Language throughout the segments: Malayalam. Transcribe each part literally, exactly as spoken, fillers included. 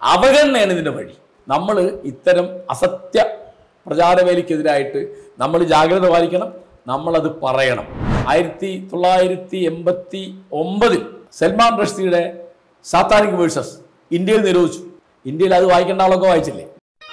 അവഗണനയാണ് ഇതിൻ്റെ വഴി. നമ്മൾ ഇത്തരം അസത്യ പ്രചാരവേലിക്കെതിരായിട്ട് നമ്മൾ ജാഗ്രത പാലിക്കണം, നമ്മളത് പറയണം. ആയിരത്തി തൊള്ളായിരത്തി എൺപത്തി ഒമ്പതിൽ സൽമാൻ റഷ്ദിയുടെ സാത്താനിക് വേഴ്സസ് ഇന്ത്യയിൽ നിരോധിച്ചു. ഇന്ത്യയിൽ അത് വായിക്കേണ്ട ആളൊക്കെ വായിച്ചില്ലേ?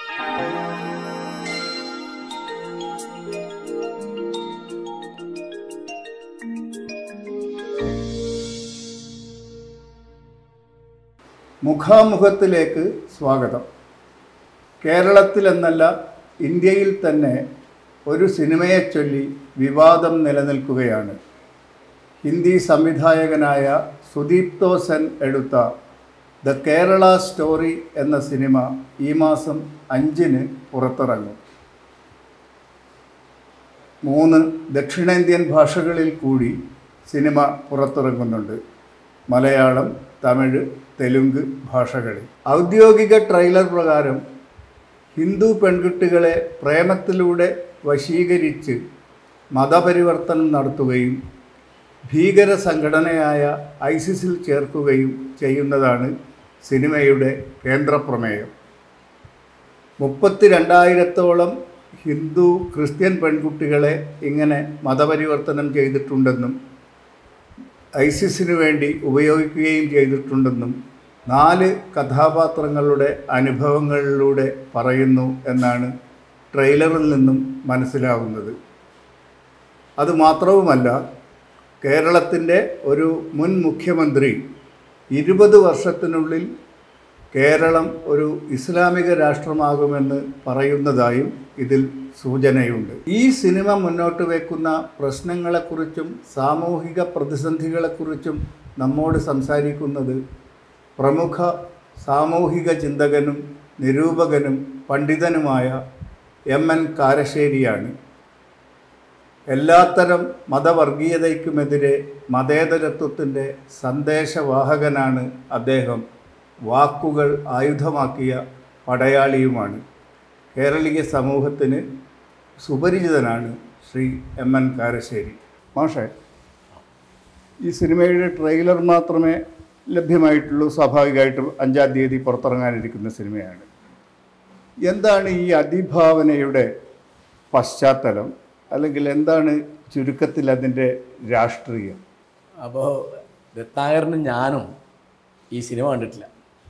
മുഖാമുഖത്തിലേക്ക് സ്വാഗതം. കേരളത്തിലെന്നല്ല ഇന്ത്യയിൽ തന്നെ ഒരു സിനിമയെ ചൊല്ലി വിവാദം നിലനിൽക്കുകയാണ്. ഹിന്ദി സംവിധായകനായ സുദീപ്തോ സെൻ എടുത്ത ദ കേരള സ്റ്റോറി എന്ന സിനിമ ഈ മാസം അഞ്ചിന് പുറത്തിറങ്ങും. മൂന്ന് ദക്ഷിണേന്ത്യൻ ഭാഷകളിൽ കൂടി സിനിമ പുറത്തിറങ്ങുന്നുണ്ട്: മലയാളം, തമിഴ്, തെലുങ്ക് ഭാഷകളിൽ. ഔദ്യോഗിക ട്രെയിലർ പ്രകാരം ഹിന്ദു പെൺകുട്ടികളെ പ്രേമത്തിലൂടെ വശീകരിച്ച് മതപരിവർത്തനം നടത്തുകയും ഭീകര സംഘടനയായ ഐസിസിൽ ചേർക്കുകയും ചെയ്യുന്നതാണ് സിനിമയുടെ കേന്ദ്രപ്രമേയം. മുപ്പത്തി രണ്ടായിരത്തോളം ഹിന്ദു ക്രിസ്ത്യൻ പെൺകുട്ടികളെ ഇങ്ങനെ മതപരിവർത്തനം ചെയ്തിട്ടുണ്ടെന്നും ഐസിസിനു വേണ്ടി ഉപയോഗിക്കുകയും ചെയ്തിട്ടുണ്ടെന്നും നാല് കഥാപാത്രങ്ങളുടെ അനുഭവങ്ങളിലൂടെ പറയുന്നു എന്നാണ് ട്രെയിലറിൽ നിന്നും മനസ്സിലാവുന്നത്. അതുമാത്രവുമല്ല, കേരളത്തിൻ്റെ ഒരു മുൻ മുഖ്യമന്ത്രി ഇരുപത് വർഷത്തിനുള്ളിൽ കേരളം ഒരു ഇസ്ലാമിക രാഷ്ട്രമാകുമെന്ന് പറയുന്നതായും ഇതിൽ സൂചനയുണ്ട്. ഈ സിനിമ മുന്നോട്ട് വയ്ക്കുന്ന പ്രശ്നങ്ങളെക്കുറിച്ചും സാമൂഹിക പ്രതിസന്ധികളെക്കുറിച്ചും നമ്മോട് സംസാരിക്കുന്നത് പ്രമുഖ സാമൂഹിക ചിന്തകനും നിരൂപകനും പണ്ഡിതനുമായ എം എൻ കാരശ്ശേരിയാണ്. എല്ലാത്തരം മതവർഗീയതയ്ക്കുമെതിരെ മതേതരത്വത്തിൻ്റെ സന്ദേശവാഹകനാണ് അദ്ദേഹം. വാക്കുകൾ ആയുധമാക്കിയ പടയാളിയുമാണ്. കേരളീയ സമൂഹത്തിന് സുപരിചിതനാണ് ശ്രീ എം എൻ കാരശ്ശേരി. മാഷേ, ഈ സിനിമയുടെ ട്രെയിലർ മാത്രമേ ലഭ്യമായിട്ടുള്ളൂ. സ്വാഭാവികമായിട്ടും അഞ്ചാം തീയതി പുറത്തിറങ്ങാനിരിക്കുന്ന സിനിമയാണ്. എന്താണ് ഈ അതിഭാവനയുടെ പശ്ചാത്തലം, അല്ലെങ്കിൽ എന്താണ് ചുരുക്കത്തിൽ അതിൻ്റെ രാഷ്ട്രീയം? അപ്പോൾ രത്നാകരനും ഞാനും ഈ സിനിമ കണ്ടിട്ടില്ല.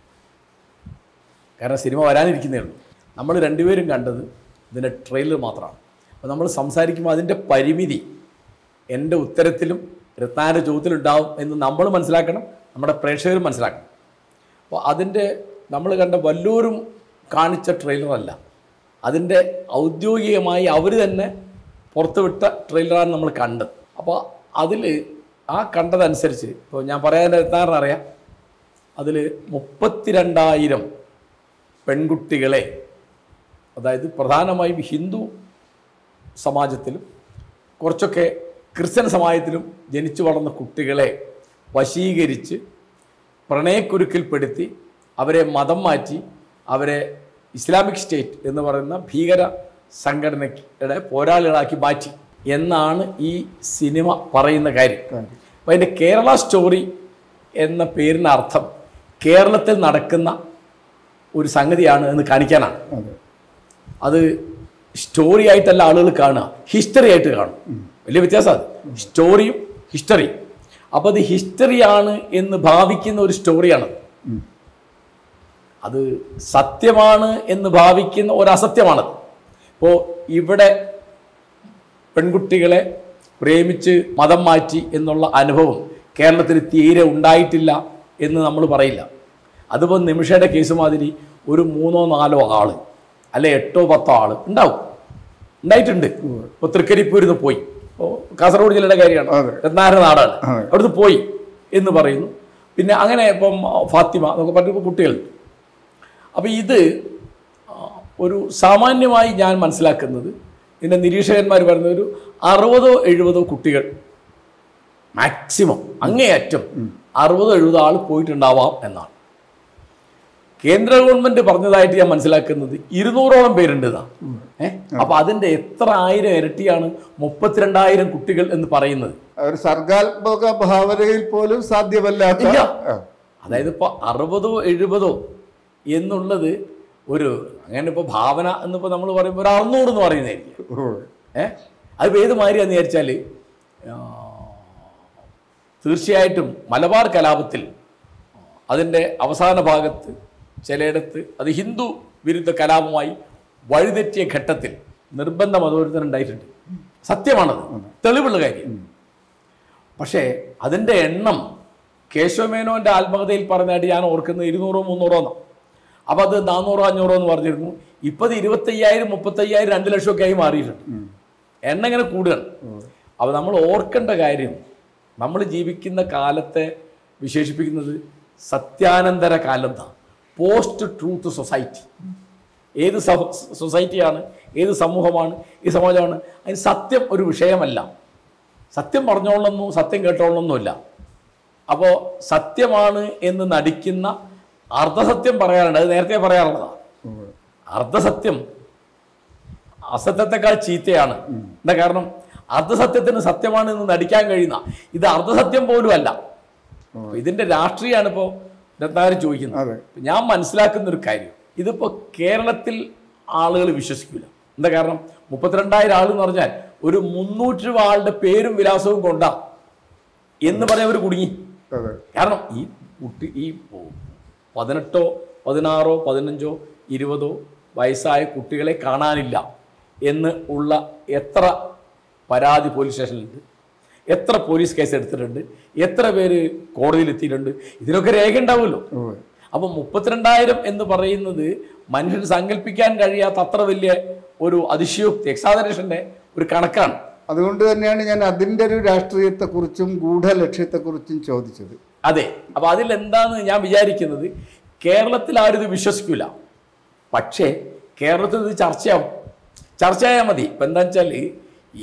കാരണം സിനിമ വരാനിരിക്കുന്നേ ഉള്ളൂ. നമ്മൾ രണ്ടുപേരും കണ്ടത് ഇതിൻ്റെ ട്രെയിലർ മാത്രമാണ്. അപ്പോൾ നമ്മൾ സംസാരിക്കുമ്പോൾ അതിൻ്റെ പരിമിതി എൻ്റെ ഉത്തരത്തിലും രത്നാകരൻ്റെ ചോദ്യത്തിലുണ്ടാവും എന്ന് നമ്മൾ മനസ്സിലാക്കണം, നമ്മുടെ പ്രേക്ഷകരും മനസ്സിലാക്കണം. അപ്പോൾ അതിൻ്റെ നമ്മൾ കണ്ട വല്ലവരും കാണിച്ച ട്രെയിലറല്ല, അതിൻ്റെ ഔദ്യോഗികമായി അവർ തന്നെ പുറത്തുവിട്ട ട്രെയിലറാണ് നമ്മൾ കണ്ടത്. അപ്പോൾ അതിൽ ആ കണ്ടതനുസരിച്ച് ഇപ്പോൾ ഞാൻ പറയാൻ രത്നാകരനറിയാം, അതിൽ മുപ്പത്തി രണ്ടായിരം പെൺകുട്ടികളെ, അതായത് പ്രധാനമായും ഹിന്ദു സമാജത്തിലും കുറച്ചൊക്കെ ക്രിസ്ത്യൻ സമാജത്തിലും ജനിച്ചു വളർന്ന കുട്ടികളെ വശീകരിച്ച് പ്രണയക്കുരുക്കിൽപ്പെടുത്തി അവരെ മതം മാറ്റി അവരെ ഇസ്ലാമിക് സ്റ്റേറ്റ് എന്ന് പറയുന്ന ഭീകര സംഘടനയുടെ പോരാളികളാക്കി മാറ്റി എന്നാണ് ഈ സിനിമ പറയുന്ന കാര്യം. അപ്പോൾ അതിൻ്റെ കേരള സ്റ്റോറി എന്ന പേരിന് അർത്ഥം കേരളത്തിൽ നടക്കുന്ന ഒരു സംഗതിയാണ് എന്ന് കാണിക്കാനാണ്. അത് സ്റ്റോറി ആയിട്ടല്ല ആളുകൾ കാണുക, ഹിസ്റ്ററി ആയിട്ട് കാണും. വലിയ വ്യത്യാസം അത്, സ്റ്റോറിയും ഹിസ്റ്ററിയും. അപ്പോൾ അത് ഹിസ്റ്ററിയാണ് എന്ന് ഭാവിക്കുന്ന ഒരു സ്റ്റോറിയാണ്. അത് സത്യമാണ് എന്ന് ഭാവിക്കുന്ന ഒരു അസത്യമാണത്. ഇപ്പോൾ ഇവിടെ പെൺകുട്ടികളെ പ്രേമിച്ച് മതം മാറ്റി എന്നുള്ള അനുഭവം കേരളത്തിൽ തീരെ ഉണ്ടായിട്ടില്ല എന്ന് നമ്മൾ പറയില്ല. അതിപ്പോൾ നിമിഷയുടെ കേസ് മാതിരി ഒരു മൂന്നോ നാലോ ആൾ അല്ലെ എട്ടോ പത്തോ ആൾ ഉണ്ടാവും, ഉണ്ടായിട്ടുണ്ട്. ഇപ്പോൾ തൃക്കരിപ്പൂരിന്ന് പോയി, ഇപ്പോൾ കാസർഗോഡ് ജില്ലയുടെ കാര്യമാണ്, രത്നാകരൻ നാടാണ്, അവിടുന്ന് പോയി എന്ന് പറയുന്നു. പിന്നെ അങ്ങനെ ഇപ്പം ഫാത്തിമ എന്നൊക്കെ പറഞ്ഞപ്പോൾ കുട്ടികൾ. അപ്പോൾ ഇത് ഒരു സാമാന്യമായി ഞാൻ മനസ്സിലാക്കുന്നത്, ഇതിൻ്റെ നിരീക്ഷകന്മാർ പറയുന്ന ഒരു അറുപതോ എഴുപതോ കുട്ടികൾ മാക്സിമം, അങ്ങേയറ്റം അറുപതോ എഴുപതോ ആൾ പോയിട്ടുണ്ടാവാം എന്നാണ് കേന്ദ്ര ഗവൺമെൻറ് പറഞ്ഞതായിട്ട് ഞാൻ മനസ്സിലാക്കുന്നത്. ഇരുന്നൂറോളം പേരുണ്ട് എന്നാണ്. ഏഹ് അപ്പോൾ അതിൻ്റെ എത്ര ആയിരം ഇരട്ടിയാണ് മുപ്പത്തിരണ്ടായിരം കുട്ടികൾ എന്ന് പറയുന്നത്. ഒരു സർഗാത്മക ഭാവനയിൽ പോലും സാധ്യമല്ലാത്ത, അതായത് ഇപ്പോൾ അറുപതോ എഴുപതോ എന്നുള്ളത് ഒരു അങ്ങനെ ഇപ്പോൾ ഭാവന എന്നിപ്പോൾ നമ്മൾ പറയുമ്പോൾ ഒരു അറുന്നൂറ് എന്ന് പറയുന്നതായിരിക്കും. ഏഹ് അതിപ്പോൾ ഏത് മാതിരിയാന്ന് വിചാരിച്ചാൽ തീർച്ചയായിട്ടും മലബാർ കലാപത്തിൽ അതിൻ്റെ അവസാന ഭാഗത്ത് ചിലയിടത്ത് അത് ഹിന്ദു വിരുദ്ധ കലാപമായി വഴിതെറ്റിയ ഘട്ടത്തിൽ നിർബന്ധ മതപരിവർത്തനം ഉണ്ടായിട്ടുണ്ട്. സത്യമാണത്, തെളിവുള്ള കാര്യം. പക്ഷേ അതിൻ്റെ എണ്ണം കേശവമേനോൻ്റെ ആത്മകഥയിൽ പറഞ്ഞായിട്ട് ഞാൻ ഓർക്കുന്നത് ഇരുന്നൂറോ മുന്നൂറോ എന്നാണ്. അപ്പോൾ അത് നാനൂറോ അഞ്ഞൂറോ എന്ന് പറഞ്ഞിരുന്നു. ഇപ്പോൾ അത് ഇരുപത്തയ്യായിരം മുപ്പത്തയ്യായിരം രണ്ട് ലക്ഷമൊക്കെ ആയി മാറിയിട്ടുണ്ട്. എണ്ണ ഇങ്ങനെ കൂടുകയാണ്. അപ്പോൾ നമ്മൾ ഓർക്കേണ്ട കാര്യം, നമ്മൾ ജീവിക്കുന്ന കാലത്തെ വിശേഷിപ്പിക്കുന്നത് സത്യാനന്തര കാലം എന്നാണ്, പോസ്റ്റ് ട്രൂത്ത് സൊസൈറ്റി. ഏത് സൊസൈറ്റിയാണ്, ഏത് സമൂഹമാണ്, ഈ സമാജമാണ്, അതിന് സത്യം ഒരു വിഷയമല്ല. സത്യം പറഞ്ഞോളണമെന്നോ സത്യം കേട്ടോളണമെന്നുമില്ല. അപ്പോൾ സത്യമാണ് എന്ന് നടിക്കുന്ന അർദ്ധസത്യം പറയാറുണ്ട്. അത് നേരത്തെ പറയാറുള്ളതാണ്. അർദ്ധസത്യം അസത്യത്തെക്കാൾ ചീത്തയാണ്. എന്താ കാരണം? അർദ്ധസത്യത്തിന് സത്യമാണ് എന്ന് നടിക്കാൻ കഴിയുന്ന ഇത് അർദ്ധസത്യം പോലും അല്ല. ഇതിൻ്റെ രാഷ്ട്രീയമാണ് ഇപ്പോൾ രത്നാകരൻ ചോദിക്കുന്നത്. ഞാൻ മനസ്സിലാക്കുന്ന ഒരു കാര്യം, ഇതിപ്പോൾ കേരളത്തിൽ ആളുകൾ വിശ്വസിക്കില്ല. എന്താ കാരണം? മുപ്പത്തിരണ്ടായിരം ആൾ എന്ന് പറഞ്ഞാൽ ഒരു മുന്നൂറ്റി രൂപ ആളുടെ പേരും വിലാസവും കൊണ്ടാ എന്ന് പറയാൻ അവർ കുടുങ്ങി. കാരണം ഈ കുട്ടി ഈ പതിനെട്ടോ പതിനാറോ പതിനഞ്ചോ ഇരുപതോ വയസ്സായ കുട്ടികളെ കാണാനില്ല എന്ന് ഉള്ള എത്ര പരാതി പോലീസ് സ്റ്റേഷനിലുണ്ട്, എത്ര പോലീസ് കേസ് എടുത്തിട്ടുണ്ട്, എത്ര പേര് കോടതിയിലെത്തിയിട്ടുണ്ട്, ഇതിനൊക്കെ രേഖ ഉണ്ടാവുമല്ലോ. അപ്പം മുപ്പത്തിരണ്ടായിരം എന്ന് പറയുന്നത് മനുഷ്യന് സങ്കല്പിക്കാൻ കഴിയാത്ത അത്ര വലിയ ഒരു അതിശയോക്തി, എക്സാജറേഷൻ്റെ ഒരു കണക്കാണ്. അതുകൊണ്ട് തന്നെയാണ് ഞാൻ അതിൻ്റെ ഒരു രാഷ്ട്രീയത്തെക്കുറിച്ചും ഗൂഢലക്ഷ്യത്തെക്കുറിച്ചും ചോദിച്ചത്. അതെ, അപ്പോൾ അതിലെന്താന്ന് ഞാൻ വിചാരിക്കുന്നത്, കേരളത്തിൽ ആരും ഇത് വിശ്വസിക്കില്ല. പക്ഷേ കേരളത്തിൽ ഇത് ചർച്ചയാവും, ചർച്ചയായാൽ മതി. ഇപ്പം എന്താ വെച്ചാൽ ഈ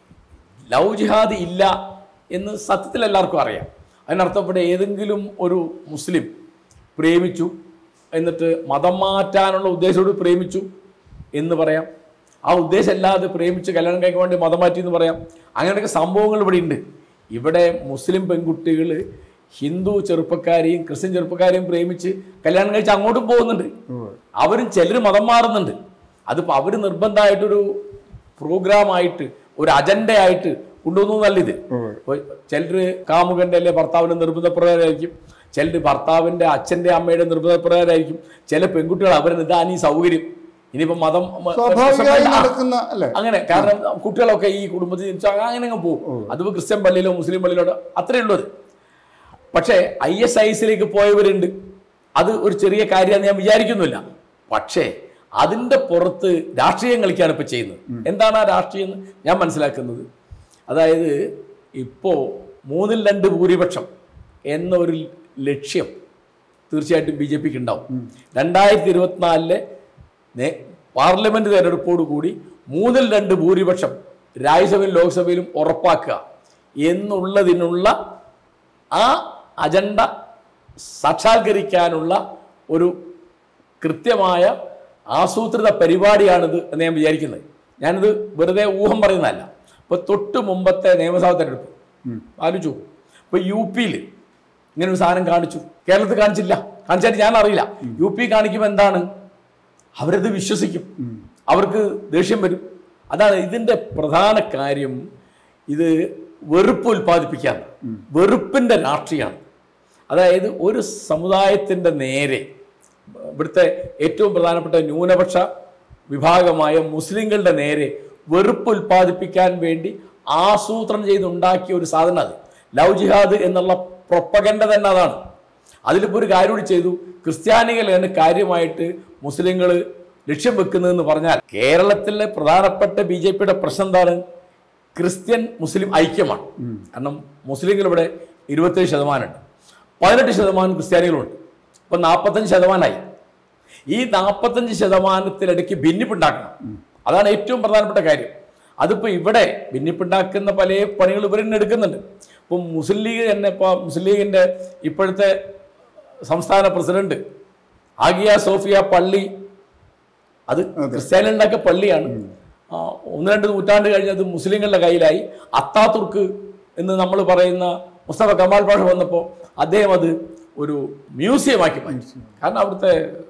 ലവ് ജിഹാദ് ഇല്ല എന്ന് സത്യത്തിൽ എല്ലാവർക്കും അറിയാം. അതിനർത്ഥം ഇവിടെ ഏതെങ്കിലും ഒരു മുസ്ലിം പ്രേമിച്ചു എന്നിട്ട് മതം മാറ്റാനുള്ള ഉദ്ദേശത്തോട് പ്രേമിച്ചു എന്ന് പറയാം. ആ ഉദ്ദേശമല്ലാതെ പ്രേമിച്ച് കല്യാണം കഴിക്കാൻ വേണ്ടി മതം മാറ്റി എന്ന് പറയാം. അങ്ങനെയൊക്കെ സംഭവങ്ങൾ ഇവിടെ ഉണ്ട്. ഇവിടെ മുസ്ലിം പെൺകുട്ടികൾ ഹിന്ദു ചെറുപ്പക്കാരെയും ക്രിസ്ത്യൻ ചെറുപ്പക്കാരെയും പ്രേമിച്ച് കല്യാണം കഴിച്ച് അങ്ങോട്ടും പോകുന്നുണ്ട്. അവരും ചിലർ മതം മാറുന്നുണ്ട്. അതിപ്പോൾ അവർ നിർബന്ധമായിട്ടൊരു പ്രോഗ്രാമായിട്ട് ഒരു അജണ്ടയായിട്ട് കൊണ്ടുവന്നു നല്ലത്. ചിലർ കാമുകൻ്റെ അല്ലെ ഭർത്താവിൻ്റെ നിർബന്ധപ്രകാരമായിരിക്കും, ചിലർ ഭർത്താവിൻ്റെ അച്ഛൻ്റെ അമ്മയുടെ നിർബന്ധപ്രകാരമായിരിക്കും, ചില പെൺകുട്ടികൾ അവരെ ഇതാണ് ഈ സൗകര്യം. ഇനിയിപ്പോൾ മതം അങ്ങനെ, കാരണം കുട്ടികളൊക്കെ ഈ കുടുംബത്തിൽ അങ്ങനെ അങ്ങ് പോകും. അതിപ്പോൾ ക്രിസ്ത്യൻ പള്ളിയിലോ മുസ്ലിം പള്ളിയിലോ അത്രയേ ഉള്ളത്. പക്ഷേ ഐ എസ് ഐ എസിലേക്ക് പോയവരുണ്ട്. അത് ഒരു ചെറിയ കാര്യമാണെന്ന് ഞാൻ വിചാരിക്കുന്നില്ല. പക്ഷേ അതിൻ്റെ പുറത്ത് രാഷ്ട്രീയം കളിക്കാണ് ഇപ്പോൾ ചെയ്യുന്നത്. എന്താണ് ആ രാഷ്ട്രീയം എന്ന് ഞാൻ മനസ്സിലാക്കുന്നത്, അതായത് ഇപ്പോൾ മൂന്നിൽ രണ്ട് ഭൂരിപക്ഷം എന്നൊരു ലക്ഷ്യം തീർച്ചയായിട്ടും ബി ജെ പിക്ക് ഉണ്ടാവും. രണ്ടായിരത്തി ഇരുപത്തിനാലിലെ പാർലമെൻറ്റ് തെരഞ്ഞെടുപ്പോടുകൂടി മൂന്നിൽ രണ്ട് ഭൂരിപക്ഷം രാജ്യസഭയിലും ലോക്സഭയിലും ഉറപ്പാക്കുക എന്നുള്ളതിനുള്ള ആ അജണ്ട സാക്ഷാത്കരിക്കാനുള്ള ഒരു കൃത്യമായ ആസൂത്രിത പരിപാടിയാണിത് എന്ന് ഞാൻ വിചാരിക്കുന്നത്. ഞാനിത് വെറുതെ ഊഹം പറയുന്നതല്ല. ഇപ്പോൾ തൊട്ട് മുമ്പത്തെ നിയമസഭാ തെരഞ്ഞെടുപ്പ് ആലോചിച്ചു. ഇപ്പോൾ യു പിയിൽ ഇങ്ങനെ ഒരു സാധനം കാണിച്ചു, കേരളത്തിൽ കാണിച്ചില്ല. കാണിച്ചായിട്ട് ഞാൻ അറിയില്ല. യു പി കാണിക്കുമ്പോൾ എന്താണ്, അവരത് വിശ്വസിക്കും, അവർക്ക് ദേഷ്യം വരും. അതാണ് ഇതിൻ്റെ പ്രധാന കാര്യം. ഇത് വെറുപ്പ് ഉൽപ്പാദിപ്പിക്കാൻ, വെറുപ്പിൻ്റെ രാഷ്ട്രീയമാണ്. അതായത് ഒരു സമുദായത്തിൻ്റെ നേരെ ഇവിടുത്തെ ഏറ്റവും പ്രധാനപ്പെട്ട ന്യൂനപക്ഷ വിഭാഗമായ മുസ്ലിങ്ങളുടെ നേരെ വെറുപ്പ് ഉൽപ്പാദിപ്പിക്കാൻ വേണ്ടി ആസൂത്രണം ചെയ്തുണ്ടാക്കിയ ഒരു സാധനം അത്. ലവ് ജിഹാദ് എന്നുള്ള പ്രൊപ്പഗൻഡ തന്നെ അതാണ്. അതിലിപ്പോൾ ഒരു കാര്യം കൂടി ചെയ്തു, ക്രിസ്ത്യാനികളാണ് കാര്യമായിട്ട് മുസ്ലിങ്ങൾ ലക്ഷ്യം വെക്കുന്നതെന്ന് പറഞ്ഞാൽ കേരളത്തിലെ പ്രധാനപ്പെട്ട ബി ജെ പിയുടെ പ്രശ്നം എന്താണ്? ക്രിസ്ത്യൻ മുസ്ലിം ഐക്യമാണ്. കാരണം മുസ്ലിങ്ങൾ ഇവിടെ ഇരുപത്തേഴ് ശതമാനമുണ്ട്, പതിനെട്ട് ശതമാനം ക്രിസ്ത്യാനികളുണ്ട്. ഇപ്പം നാൽപ്പത്തഞ്ച് ശതമാനമായി. ഈ നാൽപ്പത്തഞ്ച് ശതമാനത്തിലിടയ്ക്ക് ഭിന്നിപ്പുണ്ടാക്കണം. അതാണ് ഏറ്റവും പ്രധാനപ്പെട്ട കാര്യം. അതിപ്പോൾ ഇവിടെ ഭിന്നിപ്പുണ്ടാക്കുന്ന പല പണികൾ ഇവർ തന്നെ എടുക്കുന്നുണ്ട്. ഇപ്പം മുസ്ലിം ലീഗ് തന്നെ, ഇപ്പോൾ മുസ്ലിം ലീഗിൻ്റെ ഇപ്പോഴത്തെ സംസ്ഥാന പ്രസിഡന്റ് ആഗിയ സോഫിയ പള്ളി, അത് ക്രിസ്ത്യാനികളുണ്ടാക്കിയ പള്ളിയാണ്. ഒന്ന് രണ്ട് നൂറ്റാണ്ട് കഴിഞ്ഞത് മുസ്ലിങ്ങളുടെ കയ്യിലായി. അത്താതുർക്ക് എന്ന് നമ്മൾ പറയുന്ന മുസ്തഫ കമാൽ പാഷ വന്നപ്പോൾ അദ്ദേഹം അത് ഒരു മ്യൂസിയമാക്കി മാറ്റി. കാരണം അവിടുത്തെ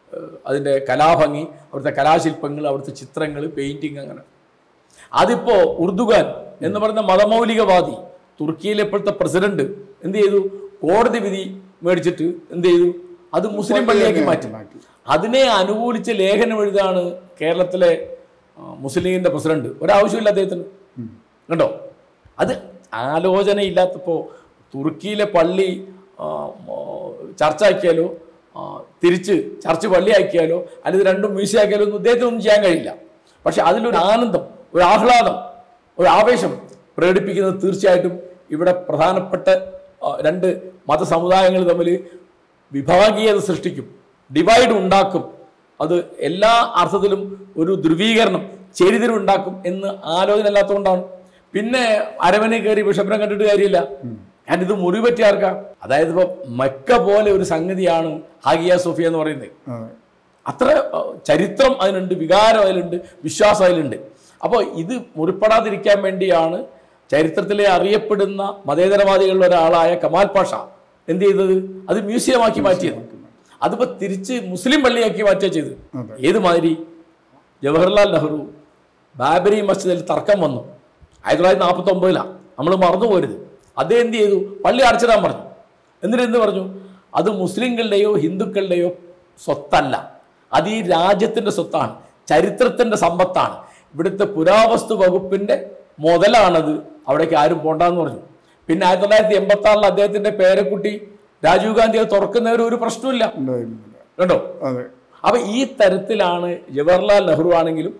അതിൻ്റെ കലാഭംഗി, അവിടുത്തെ കലാശില്പങ്ങൾ, അവിടുത്തെ ചിത്രങ്ങൾ, പെയിൻറ്റിങ്, അങ്ങനെ. അതിപ്പോൾ ഉർദുഗാൻ എന്ന് പറയുന്ന മതമൗലികവാദി തുർക്കിയിലെ ഇപ്പോഴത്തെ പ്രസിഡന്റ് എന്ത് ചെയ്തു? കോടതി വിധി മേടിച്ചിട്ട് എന്ത് ചെയ്തു? അത് മുസ്ലിം പള്ളിയാക്കി മാറ്റി. അതിനെ അനുകൂലിച്ച് ലേഖനം എഴുതാണ് കേരളത്തിലെ മുസ്ലിം ലീഗിൻ്റെ പ്രസിഡന്റ്. ഒരാവശ്യമില്ല അദ്ദേഹത്തിന്, കണ്ടോ? അത് ആലോചനയില്ലാത്തപ്പോൾ തുർക്കിയിലെ പള്ളി ചർച്ചാക്കിയാലോ തിരിച്ച് ചർച്ച് പള്ളിയാക്കിയാലോ അല്ലെങ്കിൽ രണ്ടും മ്യൂസിയാക്കിയാലോ ഒന്നും ഇദ്ദേഹത്തിനൊന്നും ചെയ്യാൻ കഴിയില്ല. പക്ഷെ അതിലൊരു ആനന്ദം, ഒരു ആഹ്ലാദം, ഒരു ആവേശം പ്രകടിപ്പിക്കുന്നത് തീർച്ചയായിട്ടും ഇവിടെ പ്രധാനപ്പെട്ട രണ്ട് മതസമുദായങ്ങൾ തമ്മിൽ വിഭാഗീയത സൃഷ്ടിക്കും, ഡിവൈഡ് ഉണ്ടാക്കും. അത് എല്ലാ അർത്ഥത്തിലും ഒരു ധ്രുവീകരണം, ചേരിതിരിവുണ്ടാക്കും എന്ന് ആലോചന അല്ലാത്തതുകൊണ്ടാണ്. പിന്നെ അരവനെ കയറി ബിഷപ്പിനെ കണ്ടിട്ട് കാര്യമില്ല. ഞാനിത് മുറിപറ്റി ആർക്കാം? അതായത് ഇപ്പോൾ മക്ക പോലെ ഒരു സംഗതിയാണ് ഹാഗിയ സോഫിയ എന്ന് പറയുന്നത്. അത്ര ചരിത്രം അതിനുണ്ട്, വികാരം അതിലുണ്ട്, വിശ്വാസം അതിലുണ്ട്. അപ്പോൾ ഇത് മുറിപ്പെടാതിരിക്കാൻ വേണ്ടിയാണ് ചരിത്രത്തിലെ അറിയപ്പെടുന്ന മതേതരവാദികളിൽ ഒരാളായ കമാൽ പാഷ എന്ത് ചെയ്തത്? അത് മ്യൂസിയമാക്കി മാറ്റിയത്. അതിപ്പോൾ തിരിച്ച് മുസ്ലിം പള്ളിയാക്കി മാറ്റുക ചെയ്ത്. ഏതുമാതിരി ജവഹർലാൽ നെഹ്റു ബാബരി മസ്ജിദിൽ തർക്കം വന്നു ആയിരത്തി തൊള്ളായിരത്തി നാൽപ്പത്തി ഒമ്പതിലാണ്, നമ്മൾ മറന്നു പോരുത്. അദ്ദേഹം എന്ത് ചെയ്തു? പള്ളി അടച്ചിടാൻ പറഞ്ഞു. എന്നിട്ട് എന്ത് പറഞ്ഞു? അത് മുസ്ലിങ്ങളുടെയോ ഹിന്ദുക്കളുടെയോ സ്വത്തല്ല, അത് ഈ രാജ്യത്തിൻ്റെ സ്വത്താണ്, ചരിത്രത്തിൻ്റെ സമ്പത്താണ്, ഇവിടുത്തെ പുരാവസ്തു വകുപ്പിൻ്റെ മുതലാണത്, അവിടേക്ക് ആരും പോണ്ടെന്ന് പറഞ്ഞു. പിന്നെ ആയിരത്തി തൊള്ളായിരത്തി എൺപത്തി ആറിൽ അദ്ദേഹത്തിൻ്റെ പേരക്കുട്ടി രാജീവ് ഗാന്ധി അത് തുറക്കുന്നവർ ഒരു പ്രശ്നമില്ല, കേട്ടോ? അപ്പം ഈ തരത്തിലാണ് ജവഹർലാൽ നെഹ്റു ആണെങ്കിലും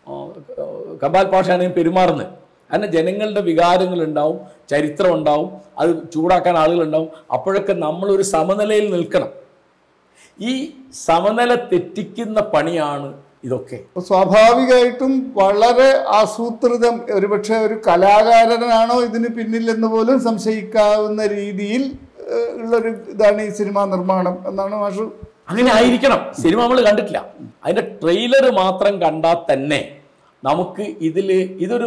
കമാൽ പാഷ ആണെങ്കിലും പെരുമാറുന്നത്. കാരണം ജനങ്ങളുടെ വികാരങ്ങളുണ്ടാവും, ചരിത്രം ഉണ്ടാവും, അത് ചൂടാക്കാൻ ആളുകളുണ്ടാവും. അപ്പോഴൊക്കെ നമ്മളൊരു സമനിലയിൽ നിൽക്കണം. ഈ സമനില തെറ്റിക്കുന്ന പണിയാണ് ഇതൊക്കെ. സ്വാഭാവികമായിട്ടും വളരെ ആസൂത്രിതം, ഒരുപക്ഷെ ഒരു കലാകാരനാണോ ഇതിന് പിന്നിലെന്ന് പോലും സംശയിക്കാവുന്ന രീതിയിൽ ഉള്ളൊരു ഇതാണ് ഈ സിനിമാ നിർമ്മാണം എന്നാണ് മാഷു. അങ്ങനെ ആയിരിക്കണം. സിനിമ നമ്മൾ കണ്ടിട്ടില്ല, അതിൻ്റെ ട്രെയിലർ മാത്രം കണ്ടാൽ തന്നെ നമുക്ക് ഇതിൽ ഇതൊരു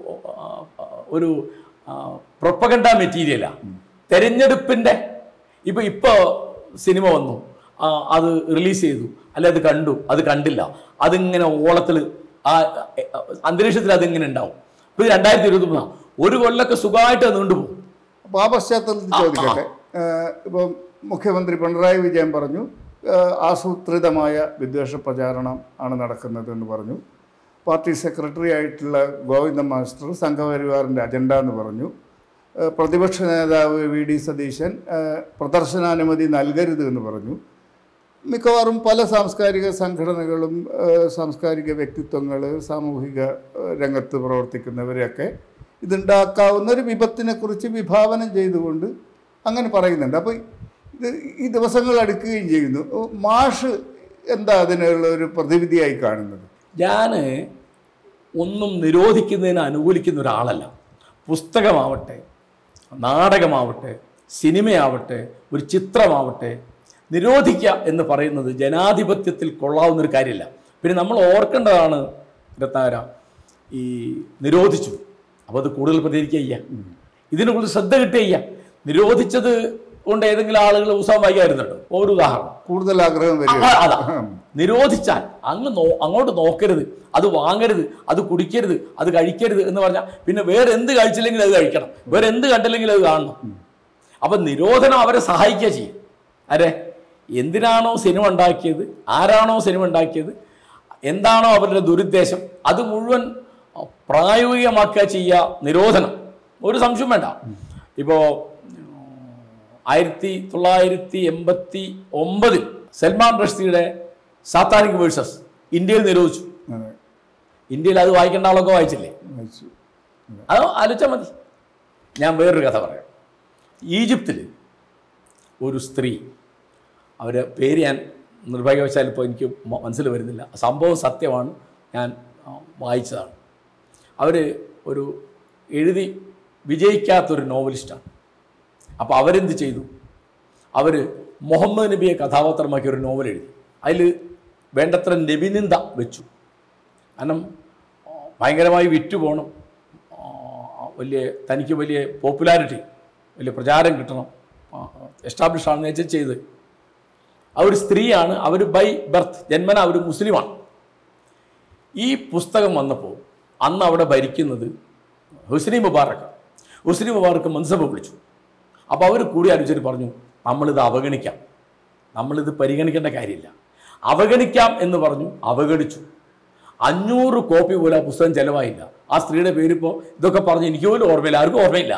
ഒരു പ്രൊപ്പഗണ്ട മെറ്റീരിയലാണ്. തെരഞ്ഞെടുപ്പിൻ്റെ ഇപ്പം ഇപ്പോൾ സിനിമ വന്നു, അത് റിലീസ് ചെയ്തു, അല്ലെ അത് കണ്ടു, അത് കണ്ടില്ല, അതിങ്ങനെ ഓളത്തിൽ ആ അന്തരീക്ഷത്തിൽ അതിങ്ങനെ ഉണ്ടാവും. ഇപ്പം ഇത് രണ്ടായിരത്തി ഇരുപത്തി മൂന്നാണ്, ഒരു കൊല്ലൊക്കെ സുഖമായിട്ട് അത് നീണ്ടുപോകും. അപ്പോൾ ആ പശ്ചാത്തലത്തിൽ ചോദിക്കട്ടെ, ഇപ്പം മുഖ്യമന്ത്രി പിണറായി വിജയൻ പറഞ്ഞു ആസൂത്രിതമായ വിദ്വേഷ പ്രചാരണം ആണ് നടക്കുന്നത് എന്ന് പറഞ്ഞു. പാർട്ടി സെക്രട്ടറി ആയിട്ടുള്ള ഗോവിന്ദ മാസ്റ്റർ സംഘപരിവാറിൻ്റെ അജണ്ട എന്ന് പറഞ്ഞു. പ്രതിപക്ഷ നേതാവ് വി ഡി സതീശൻ പ്രദർശനാനുമതി നൽകരുത് എന്ന് പറഞ്ഞു. മിക്കവാറും പല സാംസ്കാരിക സംഘടനകളും സാംസ്കാരിക വ്യക്തിത്വങ്ങൾ, സാമൂഹിക രംഗത്ത് പ്രവർത്തിക്കുന്നവരെയൊക്കെ ഇതുണ്ടാക്കാവുന്ന ഒരു വിപത്തിനെക്കുറിച്ച് വിഭാവനം ചെയ്തുകൊണ്ട് അങ്ങനെ പറയുന്നുണ്ട്. അപ്പോൾ ഇത് ഈ ദിവസങ്ങൾ അടുക്കുകയും ചെയ്യുന്നു. മാഷ് എന്താ അതിനുള്ള ഒരു പ്രതിവിധിയായി കാണുന്നത്? ഞാൻ ഒന്നും നിരോധിക്കുന്നതിന് അനുകൂലിക്കുന്ന ഒരാളല്ല. പുസ്തകമാവട്ടെ, നാടകമാവട്ടെ, സിനിമയാവട്ടെ, ഒരു ചിത്രമാവട്ടെ, നിരോധിക്കുക എന്ന് പറയുന്നത് ജനാധിപത്യത്തിൽ കൊള്ളാവുന്നൊരു കാര്യമല്ല. പിന്നെ നമ്മൾ ഓർക്കേണ്ടതാണ് രത്നാകര, ഈ നിരോധിച്ചു അപ്പോൾ അത് കൂടുതൽ പ്രതികരിക്കുക ചെയ്യുക, ഇതിനെ കൂടുതൽ ശ്രദ്ധ കിട്ടുക ചെയ്യുക. നിരോധിച്ചത് കൊണ്ട് ഏതെങ്കിലും ആളുകൾ ഉത്സവം വായിക്കായിരുന്നുണ്ടോ? ഒരു ഉദാഹരണം, കൂടുതൽ ആഗ്രഹം അതാ. നിരോധിച്ചാൽ അങ്ങ് നോ അങ്ങോട്ട് നോക്കരുത്, അത് വാങ്ങരുത്, അത് കുടിക്കരുത്, അത് കഴിക്കരുത് എന്ന് പറഞ്ഞാൽ പിന്നെ വേറെ എന്ത് കഴിച്ചില്ലെങ്കിൽ അത് കഴിക്കണം, വേറെ എന്ത് കണ്ടില്ലെങ്കിൽ അത് കാണണം. അപ്പം നിരോധനം അവരെ സഹായിക്കുക ചെയ്യും. അരെ എന്തിനാണോ സിനിമ ഉണ്ടാക്കിയത്, ആരാണോ സിനിമ ഉണ്ടാക്കിയത്, എന്താണോ അവരുടെ ദുരുദ്ദേശം, അത് മുഴുവൻ പ്രായോഗികമാക്കുക ചെയ്യുക നിരോധനം. ഒരു സംശയം വേണ്ട. ഇപ്പോൾ ആയിരത്തി തൊള്ളായിരത്തി എൺപത്തി ഒമ്പതിൽ സൽമാൻ റഷ്ദിയുടെ സാത്താനിക് വേഴ്സസ് ഇന്ത്യയിൽ നിരോധിച്ചു. ഇന്ത്യയിൽ അത് വായിക്കേണ്ട ആളൊക്കെ വായിച്ചില്ലേ? അത് ആലോചിച്ചാൽ മതി. ഞാൻ വേറൊരു കഥ പറയാം. ഈജിപ്തിൽ ഒരു സ്ത്രീ, അവരെ പേര് ഞാൻ നിർഭാഗ്യവശാൽ ഇപ്പോൾ എനിക്ക് മനസ്സിൽ വരുന്നില്ല, സംഭവം സത്യമാണ്, ഞാൻ വായിച്ചതാണ്. അവർ ഒരു എഴുതി വിജയിക്കാത്തൊരു നോവലിസ്റ്റാണ്. അപ്പോൾ അവരെന്ത് ചെയ്തു? അവർ മുഹമ്മദ് നബിയെ കഥാപാത്രമാക്കി ഒരു നോവൽ എഴുതി. അതിൽ വേണ്ടത്ര നബിനിന്ദ വെച്ചു. കാരണം ഭയങ്കരമായി വിറ്റു പോകണം, വലിയ തനിക്ക് വലിയ പോപ്പുലാരിറ്റി, വലിയ പ്രചാരം കിട്ടണം, എസ്റ്റാബ്ലിഷ് ആണെന്ന് വെച്ചാൽ ചെയ്ത് അവർ സ്ത്രീയാണ്, അവർ ബൈ ബർത്ത് ജന്മന അവർ മുസ്ലിമാണ്. ഈ പുസ്തകം വന്നപ്പോൾ അന്ന് അവിടെ ഭരിക്കുന്നത് ഹുസ്നി മുബാറക്ക്. ഹുസ്നി മുബാറക്ക് മൻസബ് വിളിച്ചു. അപ്പോൾ അവർ കൂടി ആലോചിച്ചിട്ട് പറഞ്ഞു, നമ്മളിത് അവഗണിക്കാം, നമ്മളിത് പരിഗണിക്കേണ്ട കാര്യമില്ല, അവഗണിക്കാം എന്ന് പറഞ്ഞു. അവഗണിച്ചു. അഞ്ഞൂറ് കോപ്പി പോലും ആ പുസ്തകം ചിലവായില്ല. ആ സ്ത്രീയുടെ പേരിപ്പോൾ ഇതൊക്കെ പറഞ്ഞ് എനിക്ക് പോലും ഓർമ്മയില്ല, ആർക്കും ഓർമ്മയില്ല.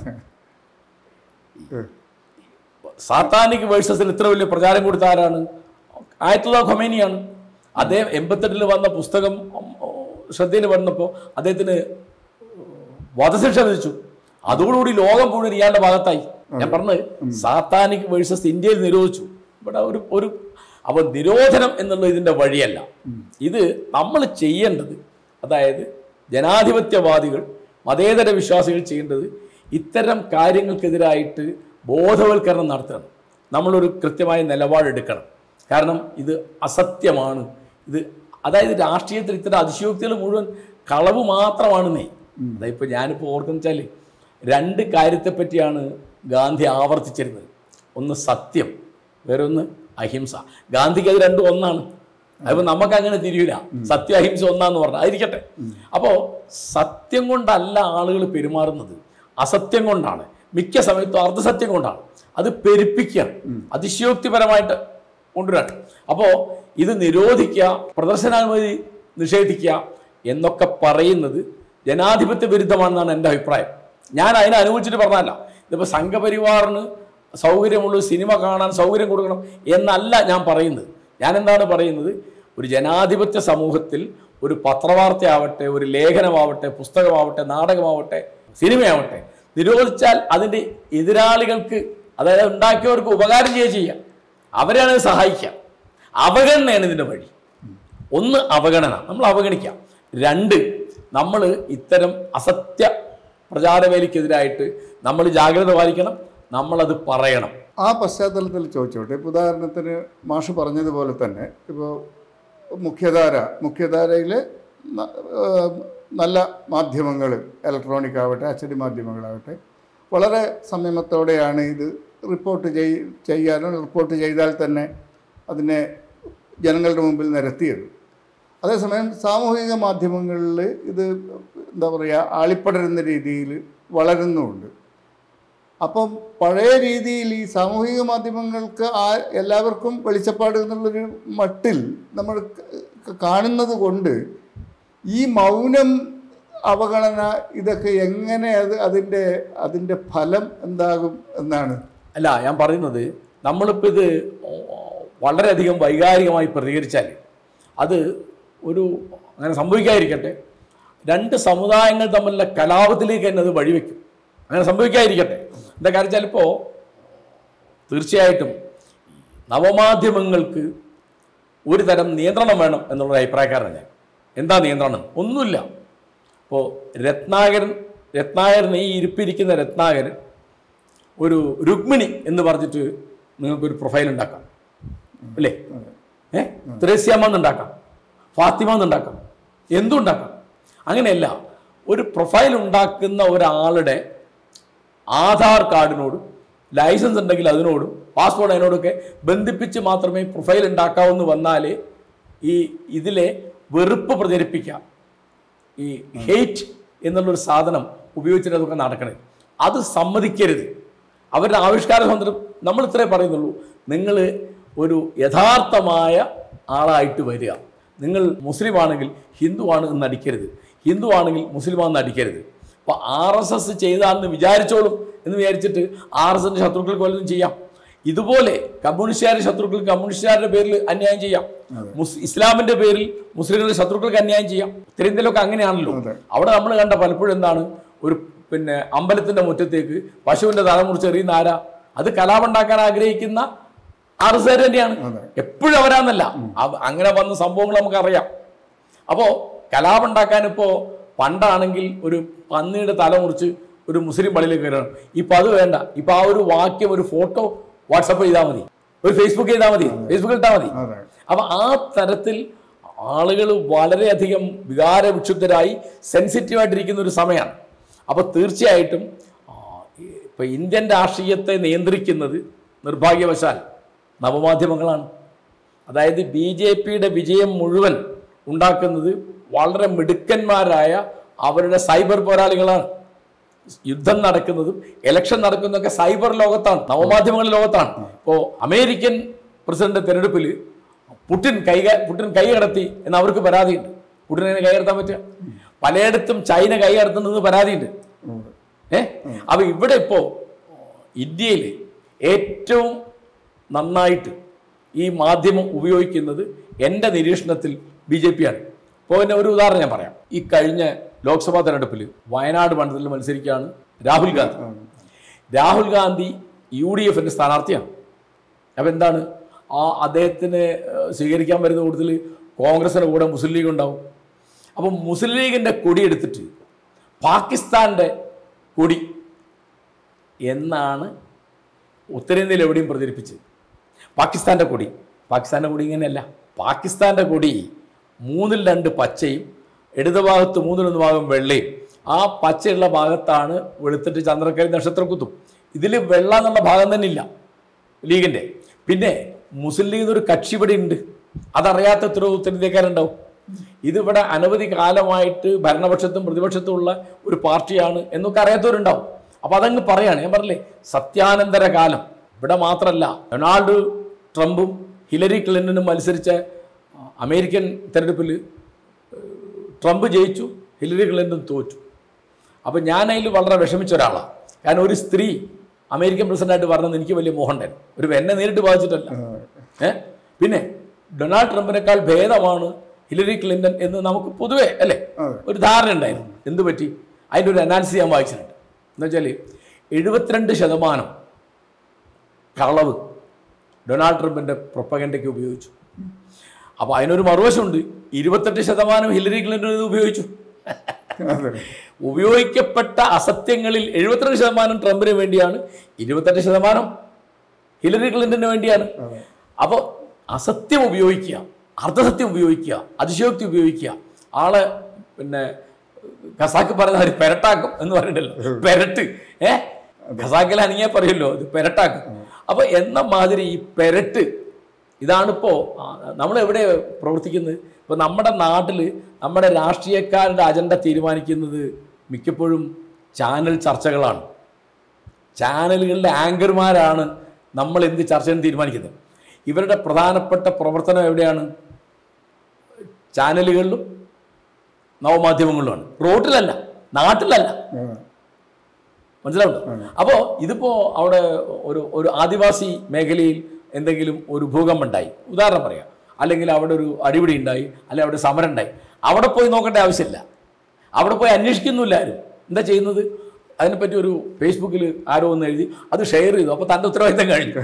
സാത്താനിക് വേഴ്സസിൽ ഇത്ര വലിയ പ്രചാരം കൊടുത്ത ആരാണ്? ആയത്തുള്ള ഖൊമൈനിയാണ്. അദ്ദേഹം എൺപത്തെട്ടിൽ വന്ന പുസ്തകം ശ്രദ്ധയിൽ വന്നപ്പോൾ അദ്ദേഹത്തിന് വധശിക്ഷ വിധിച്ചു. അതോടുകൂടി ലോകം മുഴുവൻ ഇയാളുടെ ഭാഗത്തായി. ഞാൻ പറഞ്ഞത് സാത്താനിക് വേഴ്സസ് ഇന്ത്യയിൽ നിരോധിച്ചു. ഇവിടെ ഒരു ഒരു അപ്പോൾ നിരോധനം എന്നുള്ള ഇതിൻ്റെ വഴിയല്ല. ഇത് നമ്മൾ ചെയ്യേണ്ടത്, അതായത് ജനാധിപത്യവാദികൾ മതേതര വിശ്വാസികൾ ചെയ്യേണ്ടത് ഇത്തരം കാര്യങ്ങൾക്കെതിരായിട്ട് ബോധവൽക്കരണം നടത്തണം. നമ്മളൊരു കൃത്യമായ നിലപാടെടുക്കണം. കാരണം ഇത് അസത്യമാണ്. ഇത് അതായത് രാഷ്ട്രീയത്തിൽ ഇത്തരം അതിശയോക്തികൾ മുഴുവൻ കളവ് മാത്രമാണെന്നേ. അതായത് ഇപ്പോൾ ഞാനിപ്പോൾ ഓർക്കുന്ന വെച്ചാൽ രണ്ട് കാര്യത്തെപ്പറ്റിയാണ് ഗാന്ധി ആവർത്തിച്ചിരുന്നത്. ഒന്ന് സത്യം, വേറൊന്ന് അഹിംസ. ഗാന്ധിക്ക് അത് രണ്ടും ഒന്നാണ്. അതിപ്പോൾ നമുക്ക് അങ്ങനെ തിരിയില്ല. സത്യം അഹിംസ ഒന്നാന്ന് പറഞ്ഞാൽ ആയിരിക്കട്ടെ. അപ്പോൾ സത്യം കൊണ്ടല്ല ആളുകൾ പെരുമാറുന്നത്, അസത്യം കൊണ്ടാണ്. മിക്ക സമയത്തും അർദ്ധസത്യം കൊണ്ടാണ്. അത് പെരുപ്പിക്കുക, അതിശയോക്തിപരമായിട്ട് കൊണ്ടുവരാൻ. അപ്പോൾ ഇത് നിരോധിക്കുക, പ്രദർശനാനുമതി നിഷേധിക്കുക എന്നൊക്കെ പറയുന്നത് ജനാധിപത്യ വിരുദ്ധമാണെന്നാണ് എൻ്റെ അഭിപ്രായം. ഞാൻ അതിനെ അനുഭവിച്ചിട്ട് പറഞ്ഞതല്ല. ഇതിപ്പോൾ സംഘപരിവാറിന് സൗകര്യമുള്ള സിനിമ കാണാൻ സൗകര്യം കൊടുക്കണം എന്നല്ല ഞാൻ പറയുന്നത്. ഞാൻ എന്താണ് പറയുന്നത്, ഒരു ജനാധിപത്യ സമൂഹത്തിൽ ഒരു പത്രവാർത്തയാവട്ടെ, ഒരു ലേഖനമാവട്ടെ, പുസ്തകമാവട്ടെ, നാടകമാവട്ടെ, സിനിമയാവട്ടെ നിരോധിച്ചാൽ അതിൻ്റെ എതിരാളികൾക്ക്, അതായത് ഉണ്ടാക്കിയവർക്ക് ഉപകാരം ചെയ്യുക ചെയ്യാം, അവരെയാണ് സഹായിക്കുക. അവഗണനയാണ് ഇതിൻ്റെ വഴി. ഒന്ന് അവഗണന, നമ്മൾ അവഗണിക്കാം. രണ്ട്, നമ്മൾ ഇത്തരം അസത്യ പ്രചാരവേലിക്കെതിരായിട്ട് നമ്മൾ ജാഗ്രത പാലിക്കണം, നമ്മളത് പറയണം. ആ പശ്ചാത്തലത്തിൽ ചോദിച്ചോട്ടെ. ഇപ്പോൾ ഉദാഹരണത്തിന് മാഷ് പറഞ്ഞതുപോലെ തന്നെ ഇപ്പോൾ മുഖ്യധാര മുഖ്യധാരയിൽ നല്ല മാധ്യമങ്ങൾ, ഇലക്ട്രോണിക് ആവട്ടെ അച്ചടി മാധ്യമങ്ങളാവട്ടെ, വളരെ സംയമത്തോടെയാണ് ഇത് റിപ്പോർട്ട് ചെയ് ചെയ്യാനും റിപ്പോർട്ട് ചെയ്താൽ തന്നെ അതിനെ ജനങ്ങളുടെ മുമ്പിൽ നിരത്തിയത്. അതേസമയം സാമൂഹിക മാധ്യമങ്ങളിൽ ഇത് എന്താ പറയുക, ആളിപ്പടരുന്ന രീതിയിൽ വളരുന്നുമുണ്ട്. അപ്പം പഴയ രീതിയിൽ ഈ സാമൂഹിക മാധ്യമങ്ങൾക്ക് ആ എല്ലാവർക്കും വെളിച്ചപ്പാട് എന്നുള്ളൊരു മട്ടിൽ നമ്മൾ കാണുന്നത് കൊണ്ട് ഈ മൗനം, അവഗണന, ഇതൊക്കെ എങ്ങനെ അത് അതിൻ്റെ അതിൻ്റെ ഫലം എന്താകും എന്നാണ്. അല്ല, ഞാൻ പറയുന്നത് നമ്മളിപ്പോൾ ഇത് വളരെയധികം വൈകാരികമായി പ്രതികരിച്ചാൽ അത് ഒരു അങ്ങനെ സംഭവിക്കാതിരിക്കട്ടെ, രണ്ട് സമുദായങ്ങൾ തമ്മിലുള്ള കലാപത്തിലേക്ക് തന്നെ അത് വഴിവെക്കും. അങ്ങനെ സംഭവിക്കാതിരിക്കട്ടെ. എന്താ കാര്യം വെച്ചാൽ ഇപ്പോൾ തീർച്ചയായിട്ടും നവമാധ്യമങ്ങൾക്ക് ഒരു തരം നിയന്ത്രണം വേണം എന്നുള്ള അഭിപ്രായക്കാരനാണ് ഞാൻ. എന്താ നിയന്ത്രണം? ഒന്നുമില്ല. ഇപ്പോൾ രത്നാകരൻ രത്നാകരൻ ഈ ഇരിപ്പിരിക്കുന്ന രത്നാകരൻ ഒരു രുക്മിണി എന്ന് പറഞ്ഞിട്ട് നിങ്ങൾക്കൊരു പ്രൊഫൈൽ ഉണ്ടാക്കാം, അല്ലേ? ഏ ത്രേസ്യാമ്മ എന്നുണ്ടാക്കാം, ഫാത്തിമ എന്നുണ്ടാക്കാം, എന്തുണ്ടാക്കാം. അങ്ങനെയല്ല. ഒരു പ്രൊഫൈൽ ഉണ്ടാക്കുന്ന ഒരാളുടെ ആധാർ കാർഡിനോടും ലൈസൻസ് ഉണ്ടെങ്കിൽ അതിനോടും പാസ്പോർട്ട് അതിനോടൊക്കെ ബന്ധിപ്പിച്ച് മാത്രമേ പ്രൊഫൈൽ ഉണ്ടാക്കാവെന്ന് വന്നാലേ ഈ ഇതിലെ വെറുപ്പ് പ്രചരിപ്പിക്കാം, ഈ ഹെയ്റ്റ് എന്നുള്ളൊരു സാധനം ഉപയോഗിച്ചിട്ട് അതൊക്കെ നടക്കണേ. അത് സമ്മതിക്കരുത്. അവരുടെ ആവിഷ്കാര സ്വാതന്ത്ര്യം നമ്മൾ ഇത്രേ പറയുന്നുള്ളൂ. നിങ്ങൾ ഒരു യഥാർത്ഥമായ ആളായിട്ട് വരിക. നിങ്ങൾ മുസ്ലിം ആണെങ്കിൽ ഹിന്ദു ആണ് എന്ന് അടിക്കരുത്, ഹിന്ദു ആണെങ്കിൽ മുസ്ലിമാണെന്ന് അടിക്കരുത്. അപ്പോൾ ആർ എസ് എസ് ചെയ്താണെന്ന് വിചാരിച്ചോളും എന്ന് വിചാരിച്ചിട്ട് ആർ എസ് എസിൻ്റെ ശത്രുക്കൾക്ക് വല്ലതും ചെയ്യാം. ഇതുപോലെ കമ്മ്യൂണിസ്റ്റുകാരുടെ ശത്രുക്കൾക്ക് കമ്മ്യൂണിസ്റ്റുകാരുടെ പേരിൽ അന്യായം ചെയ്യാം, മുസ് ഇസ്ലാമിൻ്റെ പേരിൽ മുസ്ലിങ്ങളുടെ ശത്രുക്കൾക്ക് അന്യായം ചെയ്യാം. ഉത്തരേന്ത്യയിലൊക്കെ അങ്ങനെയാണല്ലോ. അവിടെ നമ്മൾ കണ്ട പലപ്പോഴും എന്താണ്, ഒരു പിന്നെ അമ്പലത്തിൻ്റെ മുറ്റത്തേക്ക് പശുവിൻ്റെ തല മുറിച്ച് എറിയുന്ന ആരാ? അത് കലാപുണ്ടാക്കാൻ ആഗ്രഹിക്കുന്ന ആർ എസ് എസ് തന്നെയാണ്. എപ്പോഴും അവരാന്നല്ല, അങ്ങനെ വന്ന സംഭവങ്ങൾ നമുക്കറിയാം. അപ്പോൾ കലാപുണ്ടാക്കാൻ ഇപ്പോൾ പണ്ടാണെങ്കിൽ ഒരു പന്നിയുടെ തല മുറിച്ച് ഒരു മുസ്ലിം പള്ളിയിലേക്ക് കയറണം. ഇപ്പം അത് വേണ്ട. ഇപ്പം ആ ഒരു വാക്യം, ഒരു ഫോട്ടോ വാട്സപ്പ് ചെയ്താൽ മതി, ഒരു ഫേസ്ബുക്ക് ചെയ്താൽ മതി, ഫേസ്ബുക്കിൽ ഇട്ടാൽ മതി. അപ്പം ആ തരത്തിൽ ആളുകൾ വളരെയധികം വികാരവിക്ഷുബ്ധരായി സെൻസിറ്റീവായിട്ടിരിക്കുന്ന ഒരു സമയമാണ്. അപ്പോൾ തീർച്ചയായിട്ടും ഇപ്പം ഇന്ത്യൻ രാഷ്ട്രീയത്തെ നിയന്ത്രിക്കുന്നത് നിർഭാഗ്യവശാൽ നവമാധ്യമങ്ങളാണ്. അതായത് ബി ജെ പിയുടെ വിജയം മുഴുവൻ ഉണ്ടാക്കുന്നത് വളരെ മിടുക്കന്മാരായ അവരുടെ സൈബർ പോരാളികളാണ്. യുദ്ധം നടക്കുന്നതും ഇലക്ഷൻ നടക്കുന്നതൊക്കെ സൈബർ ലോകത്താണ്, നവമാധ്യമങ്ങളുടെ ലോകത്താണ്. ഇപ്പോൾ അമേരിക്കൻ പ്രസിഡന്റ് തെരഞ്ഞെടുപ്പിൽ പുടിൻ കൈ പുടിൻ കൈ കടത്തി എന്ന് അവർക്ക് പരാതിയുണ്ട്. പുടിനെ കൈ കടത്താൻ പറ്റുക? പലയിടത്തും ചൈന കൈ കടത്തുന്നത് പരാതിയുണ്ട്. ഏഹ് അപ്പൊ ഇവിടെ ഇപ്പോ ഇന്ത്യയിൽ ഏറ്റവും നന്നായിട്ട് ഈ മാധ്യമം ഉപയോഗിക്കുന്നത് എൻ്റെ നിരീക്ഷണത്തിൽ ബി ജെ പി ആണ്. ഇപ്പോൾ പിന്നെ ഒരു ഉദാഹരണം ഞാൻ പറയാം. ഈ കഴിഞ്ഞ ലോക്സഭാ തെരഞ്ഞെടുപ്പിൽ വയനാട് മണ്ഡലത്തിൽ മത്സരിക്കുകയാണ് രാഹുൽ ഗാന്ധി. രാഹുൽ ഗാന്ധി യു ഡി എഫിൻ്റെ സ്ഥാനാർത്ഥിയാണ്. അപ്പം എന്താണ് ആ അദ്ദേഹത്തിന് സ്വീകരിക്കാൻ വരുന്ന കൂടുതൽ കോൺഗ്രസിൻ്റെ കൂടെ മുസ്ലിം ലീഗ് ഉണ്ടാവും. അപ്പം മുസ്ലിം ലീഗിൻ്റെ കൊടി എടുത്തിട്ട് പാകിസ്ഥാൻ്റെ കൊടി എന്നാണ് ഉത്തരേന്ത്യയിൽ എവിടെയും പ്രചരിപ്പിച്ചത്. പാകിസ്ഥാൻ്റെ കൊടി പാകിസ്ഥാൻ്റെ കൊടി ഇങ്ങനെയല്ല. പാകിസ്ഥാൻ്റെ കൊടി മൂന്നിൽ രണ്ട് പച്ചയും ഇടതുഭാഗത്ത് മൂന്നിലൊന്ന് ഭാഗം വെള്ളയും. ആ പച്ചയുള്ള ഭാഗത്താണ് വെളുത്തിട്ട് ചന്ദ്രക്കരി നക്ഷത്രം കുത്തും. ഇതിൽ വെള്ള എന്നുള്ള ഭാഗം തന്നെ ഇല്ല ലീഗിൻ്റെ. പിന്നെ മുസ്ലിം ലീഗിന് ഒരു കക്ഷി ഇവിടെ ഉണ്ട്, അതറിയാത്ത എത്ര ഉത്തരേന്ത്യക്കാരുണ്ടാവും. ഇതിവിടെ അനവധി കാലമായിട്ട് ഭരണപക്ഷത്തും പ്രതിപക്ഷത്തും ഉള്ള ഒരു പാർട്ടിയാണ് എന്നൊക്കെ അറിയാത്തവരുണ്ടാവും. അപ്പോൾ അതങ്ങ് പറയാണ്. ഞാൻ പറഞ്ഞില്ലേ, സത്യാനന്തര കാലം. ഇവിടെ മാത്രമല്ല, ഡൊണാൾഡ് ട്രംപും ഹിലരി ക്ലിൻ്റനും മത്സരിച്ച അമേരിക്കൻ തെരഞ്ഞെടുപ്പിൽ ട്രംപ് ജയിച്ചു, ഹിലരി ക്ലിൻ്റൺ തോറ്റു. അപ്പോൾ ഞാൻ അതിൽ വളരെ വിഷമിച്ച ഒരാളാണ്. കാരണം ഒരു സ്ത്രീ അമേരിക്കൻ പ്രസിഡന്റായിട്ട് പറഞ്ഞത് എനിക്ക് വലിയ മോഹമുണ്ടായിരുന്നു. ഒരു എന്നെ നേരിട്ട് ബാധിച്ചിട്ടല്ല. ഏഹ് പിന്നെ ഡൊണാൾഡ് ട്രംപിനേക്കാൾ ഭേദമാണ് ഹിലരി ക്ലിൻ്റൺ എന്ന് നമുക്ക് പൊതുവേ അല്ലേ ഒരു ധാരണ ഉണ്ടായിരുന്നു. എന്ത് പറ്റി? അതിൻ്റെ ഒരു അനാലിസിസ് ഞാൻ വായിച്ചിട്ടുണ്ട്. എന്ന് വെച്ചാൽ എഴുപത്തിരണ്ട് ശതമാനം കളവ് ഡൊണാൾഡ് ട്രംപിൻ്റെ പ്രൊപ്പഗൻഡയ്ക്ക് ഉപയോഗിച്ചു. അപ്പോൾ അതിനൊരു മറുവശമുണ്ട്, ഇരുപത്തെട്ട് ശതമാനം ഹിലരി ക്ലിൻ്റൺ ഇത് ഉപയോഗിച്ചു. ഉപയോഗിക്കപ്പെട്ട അസത്യങ്ങളിൽ എഴുപത്തിരണ്ട് ശതമാനം ട്രംപിന് വേണ്ടിയാണ്, ഇരുപത്തെട്ട് ശതമാനം ഹിലരി ക്ലിൻ്റന് വേണ്ടിയാണ്. അപ്പോൾ അസത്യം ഉപയോഗിക്കുക, അർദ്ധസത്യം ഉപയോഗിക്കുക, അതിശയോക്തി ഉപയോഗിക്കുക. ആളെ പിന്നെ ഖസാക്ക് പറയുന്ന ഒരു പെരട്ടാക്കും എന്ന് പറയുന്നുണ്ടല്ലോ, പെരട്ട്. ഏഹ് ഖസാക്കിൽ അനങ്ങിയാൽ പറയുമല്ലോ ഇത് പെരട്ടാക്കും. അപ്പോൾ എന്ന മാതിരി ഈ പെരട്ട് ഇതാണിപ്പോൾ നമ്മൾ എവിടെ പ്രവർത്തിക്കുന്നത്. ഇപ്പോൾ നമ്മുടെ നാട്ടിൽ നമ്മുടെ രാഷ്ട്രീയക്കാരുടെ അജണ്ട തീരുമാനിക്കുന്നത് മിക്കപ്പോഴും ചാനൽ ചർച്ചകളാണ്. ചാനലുകളിലെ ആങ്കർമാരാണ് നമ്മൾ എന്ത് ചർച്ചയും തീരുമാനിക്കുന്നത്. ഇവരുടെ പ്രധാനപ്പെട്ട പ്രവർത്തനം എവിടെയാണ്? ചാനലുകളിലും നവമാധ്യമങ്ങളിലുമാണ്, റോട്ടിലല്ല, നാട്ടിലല്ല. മനസ്സിലാവുണ്ടോ? അപ്പോൾ ഇതിപ്പോൾ അവിടെ ഒരു ഒരു ആദിവാസി മേഖലയിൽ എന്തെങ്കിലും ഒരു ഭൂകമ്പം ഉണ്ടായി, ഉദാഹരണം പറയാം, അല്ലെങ്കിൽ അവിടെ ഒരു അടിപിടി ഉണ്ടായി, അല്ലെങ്കിൽ അവിടെ സമരം ഉണ്ടായി, അവിടെ പോയി നോക്കേണ്ട ആവശ്യമില്ല. അവിടെ പോയി അന്വേഷിക്കുന്നില്ല ആരും. എന്താ ചെയ്യുന്നത്? അതിനെപ്പറ്റി ഒരു ഫേസ്ബുക്കിൽ ആരോ ഒന്ന് എഴുതി, അത് ഷെയർ ചെയ്തു, അപ്പോൾ തൻ്റെ ഉത്തരവാദിത്തം കഴിഞ്ഞു.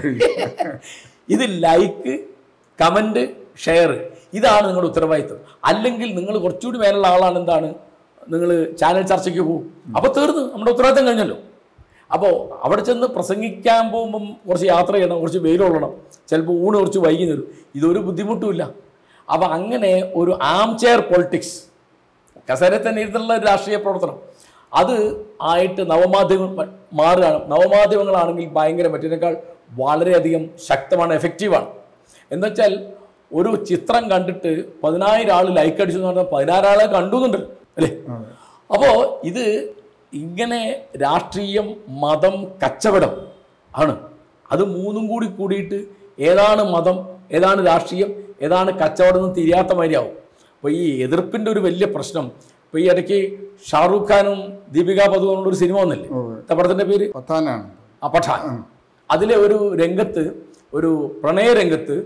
ഇത് ലൈക്ക്, കമൻറ്റ്, ഷെയർ, ഇതാണ് നിങ്ങളുടെ ഉത്തരവാദിത്തം. അല്ലെങ്കിൽ നിങ്ങൾ കുറച്ചുകൂടി മേലുള്ള ആളാണ്, എന്താണ്, നിങ്ങൾ ചാനൽ ചർച്ചയ്ക്ക് പോകും, അപ്പോൾ തീർന്ന് നമ്മുടെ ഉത്തരവാദിത്തം കഴിഞ്ഞല്ലോ. അപ്പോൾ അവിടെ ചെന്ന് പ്രസംഗിക്കാൻ പോകുമ്പം കുറച്ച് യാത്ര ചെയ്യണം, കുറച്ച് വെയിലുള്ളണം, ചിലപ്പോൾ ഊണ് കുറച്ച് വൈകി തരും, ഇതൊരു ബുദ്ധിമുട്ടുമില്ല. അപ്പോൾ അങ്ങനെ ഒരു ആം ചെയർ പൊളിറ്റിക്സ്, കസേരയിൽ തന്നെ ഇരുന്നുള്ള ഒരു രാഷ്ട്രീയ പ്രവർത്തനം, അത് ആയിട്ട് നവമാധ്യമങ്ങൾ മാറുകയാണ്. നവമാധ്യമങ്ങളാണെങ്കിൽ ഭയങ്കര മറ്റേനേക്കാൾ വളരെയധികം ശക്തമാണ്, എഫക്റ്റീവാണ്. എന്നുവെച്ചാൽ ഒരു ചിത്രം കണ്ടിട്ട് പതിനായിരം ആൾ ലൈക്ക് അടിച്ചു എന്ന് പറഞ്ഞാൽ പതിനാറാളെ കണ്ടുന്നുണ്ടല്ലോ അല്ലേ. അപ്പോൾ ഇത് ഇങ്ങനെ രാഷ്ട്രീയം, മതം, കച്ചവടം ആണ്. അത് മൂന്നും കൂടി കൂടിയിട്ട് ഏതാണ് മതം, ഏതാണ് രാഷ്ട്രീയം, ഏതാണ് കച്ചവടം എന്ന് തിരിയാത്ത മാതിരിയാവും. അപ്പോൾ ഈ എതിർപ്പിൻ്റെ ഒരു വലിയ പ്രശ്നം, ഇപ്പോൾ ഈ ഇടയ്ക്ക് ഷാറൂഖ് ഖാനും ദീപിക പദുകോണുള്ള ഒരു സിനിമ വന്നില്ലേ, പടത്തിൻ്റെ പേര് പത്താനാണ്. ആ പഠാൻ. അതിലെ ഒരു രംഗത്ത്, ഒരു പ്രണയ രംഗത്ത്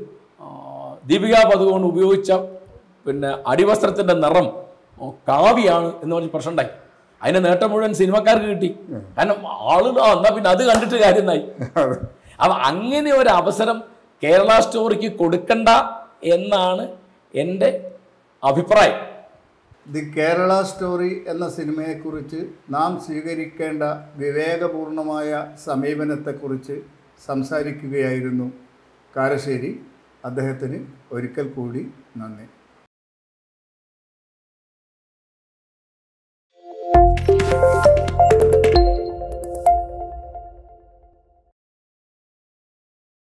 ദീപിക പദുകോൺ ഉപയോഗിച്ച പിന്നെ അടിവസ്ത്രത്തിൻ്റെ നിറം കാവിയാണ് എന്ന് പറഞ്ഞ് പ്രശ്നം ഉണ്ടായി. അതിൻ്റെ നേട്ടം മുഴുവൻ സിനിമക്കാർക്ക് കിട്ടി. കാരണം ആളുകൾ എന്നാൽ പിന്നെ അത് കണ്ടിട്ട് കാര്യം എന്നായി. അപ്പം അങ്ങനെ ഒരു അവസരം കേരള സ്റ്റോറിക്ക് കൊടുക്കണ്ട എന്നാണ് എൻ്റെ അഭിപ്രായം. ദി കേരള സ്റ്റോറി എന്ന സിനിമയെക്കുറിച്ച് നാം സ്വീകരിക്കേണ്ട വിവേകപൂർണമായ സമീപനത്തെക്കുറിച്ച് സംസാരിക്കുകയായിരുന്നു കാരശ്ശേരി. അദ്ദേഹത്തിന് ഒരിക്കൽ കൂടി നന്ദി.